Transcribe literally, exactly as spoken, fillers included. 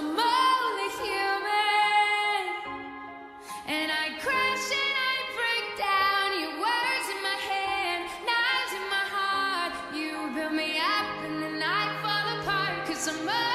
I'm only human. And I crash and I break down. Your words in my hand, knives in my heart. You build me up and then I fall apart. 'Cause I'm